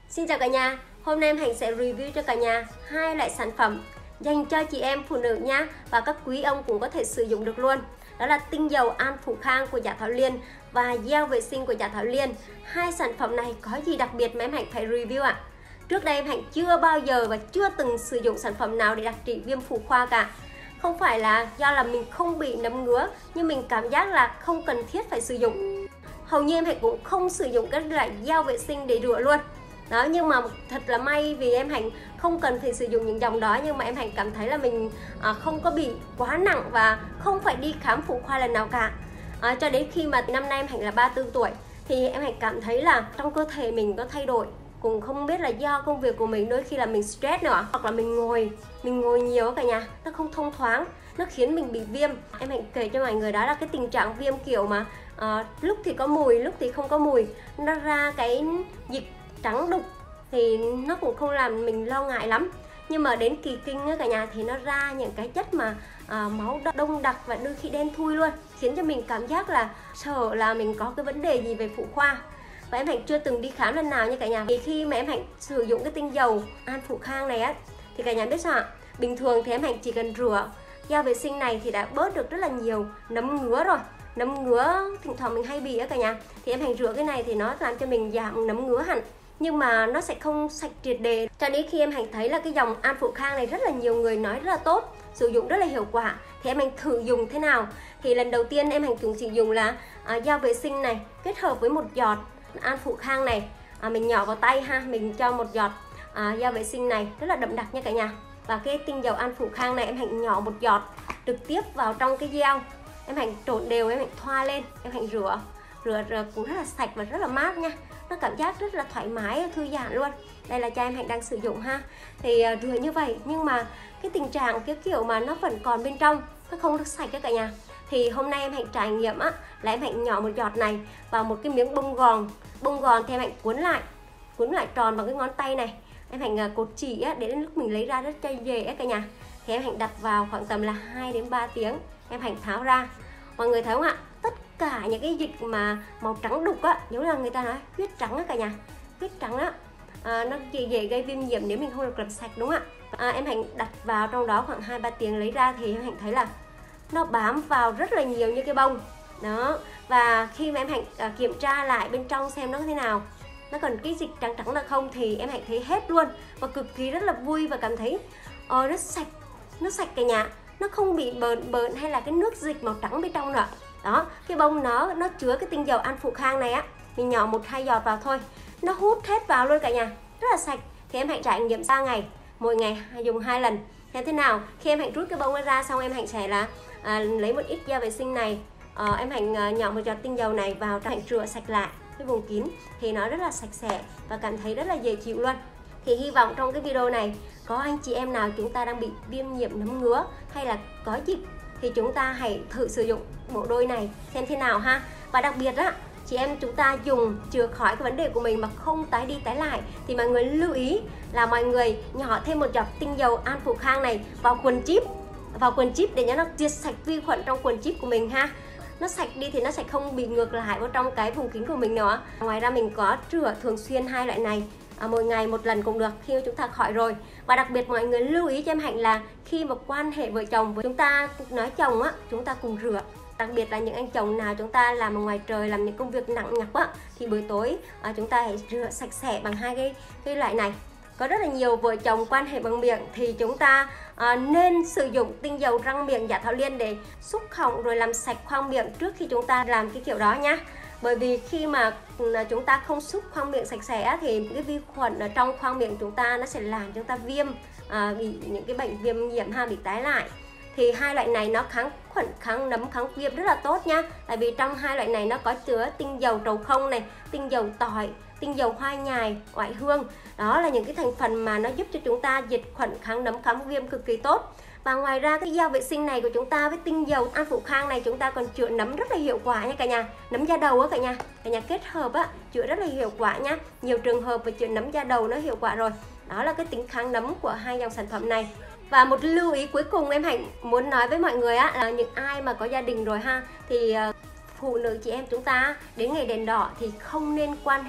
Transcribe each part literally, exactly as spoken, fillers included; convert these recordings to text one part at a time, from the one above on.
Xin chào cả nhà, hôm nay em Hạnh sẽ review cho cả nhà hai loại sản phẩm dành cho chị em phụ nữ nhá, và các quý ông cũng có thể sử dụng được luôn. Đó là tinh dầu An Phủ Khang của Giả Thảo Liên và gel vệ sinh của Giả Thảo Liên. Hai sản phẩm này có gì đặc biệt mà em Hạnh phải review ạ? À? Trước đây em Hạnh chưa bao giờ và chưa từng sử dụng sản phẩm nào để đặc trị viêm phụ khoa cả. Không phải là do là mình không bị nấm ngứa, nhưng mình cảm giác là không cần thiết phải sử dụng. Hầu như em Hạnh cũng không sử dụng các loại gel vệ sinh để rửa luôn. Đó, nhưng mà thật là may vì em Hạnh không cần phải sử dụng những dòng đó, nhưng mà em Hạnh cảm thấy là mình à, không có bị quá nặng và không phải đi khám phụ khoa lần nào cả. À, cho đến khi mà năm nay em Hạnh là ba mươi tư tuổi thì em Hạnh cảm thấy là trong cơ thể mình có thay đổi. Cũng không biết là do công việc của mình, đôi khi là mình stress nữa, hoặc là mình ngồi mình ngồi nhiều cả nhà, nó không thông thoáng, nó khiến mình bị viêm. Em Hạnh kể cho mọi người đó là cái tình trạng viêm kiểu mà à, lúc thì có mùi, lúc thì không có mùi, nó ra cái dịch trắng đục thì nó cũng không làm mình lo ngại lắm. Nhưng mà đến kỳ kinh á cả nhà thì nó ra những cái chất mà à, máu đông đặc và đôi khi đen thui luôn, khiến cho mình cảm giác là sợ là mình có cái vấn đề gì về phụ khoa. Và em Hạnh chưa từng đi khám lần nào nha cả nhà. Thì khi mà em Hạnh sử dụng cái tinh dầu An Phủ Khang này á, thì cả nhà biết sao ạ? Bình thường thì em Hạnh chỉ cần rửa gel vệ sinh này thì đã bớt được rất là nhiều nấm ngứa rồi. Nấm ngứa thỉnh thoảng mình hay bị á cả nhà, thì em Hạnh rửa cái này thì nó làm cho mình giảm nấm ngứa hẳn, nhưng mà nó sẽ không sạch triệt để. Cho đến khi em Hạnh thấy là cái dòng An Phủ Khang này rất là nhiều người nói rất là tốt, sử dụng rất là hiệu quả, thì em Hạnh thử dùng thế nào. Thì lần đầu tiên em Hạnh cũng sử dụng là à, gel vệ sinh này kết hợp với một giọt An Phủ Khang này, à, mình nhỏ vào tay ha, mình cho một giọt à, gel vệ sinh này rất là đậm đặc nha cả nhà. Và cái tinh dầu An Phủ Khang này em Hạnh nhỏ một giọt trực tiếp vào trong cái gel, em Hạnh trộn đều, em Hạnh thoa lên, em Hạnh rửa rửa, rửa cũng rất là sạch và rất là mát nha. Nó cảm giác rất là thoải mái, thư giãn luôn. Đây là cha em Hạnh đang sử dụng ha. Thì uh, rửa như vậy nhưng mà cái tình trạng cái kiểu mà nó vẫn còn bên trong, nó không được sạch các cả nhà. Thì hôm nay em Hạnh trải nghiệm á, là em Hạnh nhỏ một giọt này vào một cái miếng bông gòn. Bông gòn thì em Hạnh cuốn lại, cuốn lại tròn bằng cái ngón tay này. Em Hạnh uh, cột chỉ á, để đến lúc mình lấy ra rất chay dề á cả nhà. Thì em Hạnh đặt vào khoảng tầm là hai đến ba tiếng, em Hạnh tháo ra. Mọi người thấy không ạ? Tất cả những cái dịch mà màu trắng đục á, giống như là người ta nói huyết trắng á cả nhà, huyết trắng á, à, nó dễ, dễ gây viêm nhiễm nếu mình không được làm sạch, đúng không ạ? À, em Hạnh đặt vào trong đó khoảng hai ba tiếng lấy ra thì em Hạnh thấy là nó bám vào rất là nhiều như cái bông đó. Và khi mà em Hạnh à, kiểm tra lại bên trong xem nó thế nào, nó còn cái dịch trắng trắng là không, thì em Hạnh thấy hết luôn và cực kỳ rất là vui và cảm thấy ờ, nó sạch, nó sạch cả nhà, nó không bị bợn bợn hay là cái nước dịch màu trắng bên trong nữa. Đó, cái bông nó nó chứa cái tinh dầu An Phủ Khang này á, mình nhỏ một hai giọt vào thôi, nó hút hết vào luôn cả nhà, rất là sạch. Thì em Hạnh trải nghiệm ba ngày, mỗi ngày dùng hai lần. Thế thế nào? Khi em Hạnh rút cái bông ra xong, em Hạnh sẽ là à, lấy một ít gel vệ sinh này, à, em Hạnh à, nhỏ một giọt tinh dầu này vào trong, Hạnh rửa sạch lại cái vùng kín thì nó rất là sạch sẽ và cảm thấy rất là dễ chịu luôn. Thì hy vọng trong cái video này có anh chị em nào chúng ta đang bị viêm nhiễm nấm ngứa hay là có dịch thì chúng ta hãy thử sử dụng bộ đôi này xem thế nào ha. Và đặc biệt á, chị em chúng ta dùng chữa khỏi cái vấn đề của mình mà không tái đi tái lại thì mọi người lưu ý là mọi người nhỏ thêm một giọt tinh dầu An Phủ Khang này vào quần chip, vào quần chip để cho nó diệt sạch vi khuẩn trong quần chip của mình ha. Nó sạch đi thì nó sẽ không bị ngược lại vào trong cái vùng kín của mình nữa. Ngoài ra mình có rửa thường xuyên hai loại này, à, mỗi ngày một lần cũng được khi chúng ta khỏi rồi. Và đặc biệt mọi người lưu ý cho em Hạnh là khi mà quan hệ vợ chồng với chúng ta nói chồng á, chúng ta cùng rửa. Đặc biệt là những anh chồng nào chúng ta làm ở ngoài trời, làm những công việc nặng nhọc á, thì buổi tối à, chúng ta hãy rửa sạch sẽ bằng hai cái, cái loại này. Có rất là nhiều vợ chồng quan hệ bằng miệng thì chúng ta à, nên sử dụng tinh dầu răng miệng Giả Thảo Liên để xúc họng rồi làm sạch khoang miệng trước khi chúng ta làm cái kiểu đó nhá. Bởi vì khi mà chúng ta không xúc khoang miệng sạch sẽ thì cái vi khuẩn ở trong khoang miệng chúng ta nó sẽ làm chúng ta viêm, à, bị những cái bệnh viêm nhiễm ha, bị tái lại. Thì hai loại này nó kháng khuẩn, kháng nấm, kháng viêm rất là tốt nha. Tại vì trong hai loại này nó có chứa tinh dầu trầu không này, tinh dầu tỏi, tinh dầu hoa nhài, oải hương. Đó là những cái thành phần mà nó giúp cho chúng ta diệt khuẩn, kháng nấm, kháng viêm cực kỳ tốt. Và ngoài ra cái gel vệ sinh này của chúng ta với tinh dầu An Phủ Khang này chúng ta còn chữa nấm rất là hiệu quả nha cả nhà. Nấm da đầu á cả nhà, cả nhà kết hợp á chữa rất là hiệu quả nhá. Nhiều trường hợp về chữa nấm da đầu nó hiệu quả rồi. Đó là cái tính kháng nấm của hai dòng sản phẩm này. Và một lưu ý cuối cùng em Hạnh muốn nói với mọi người á, là những ai mà có gia đình rồi ha, thì phụ nữ chị em chúng ta đến ngày đèn đỏ thì không nên quan hệ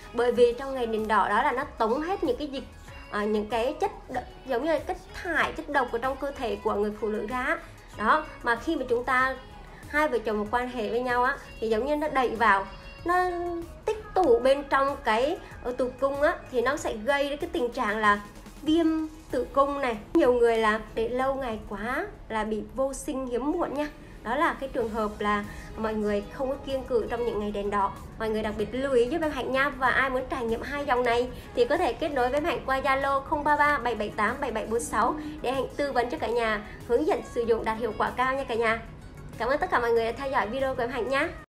Bởi vì trong ngày đèn đỏ đó là nó tống hết những cái dịch à, những cái chất giống như là chất thải, chất độc ở trong cơ thể của người phụ nữ ra đó. Mà khi mà chúng ta hai vợ chồng một quan hệ với nhau á thì giống như nó đẩy vào, nó tích tụ bên trong cái ở tử cung á, thì nó sẽ gây đến cái tình trạng là viêm tử cung này. Nhiều người là để lâu ngày quá là bị vô sinh hiếm muộn nha. Đó là cái trường hợp là mọi người không có kiêng cữ trong những ngày đèn đỏ. Mọi người đặc biệt lưu ý giúp em Hạnh nha. Và ai muốn trải nghiệm hai dòng này thì có thể kết nối với em Hạnh qua Zalo không ba ba bảy bảy tám bảy bảy bốn sáu để Hạnh tư vấn cho cả nhà, hướng dẫn sử dụng đạt hiệu quả cao nha cả nhà. Cảm ơn tất cả mọi người đã theo dõi video của em Hạnh nhé.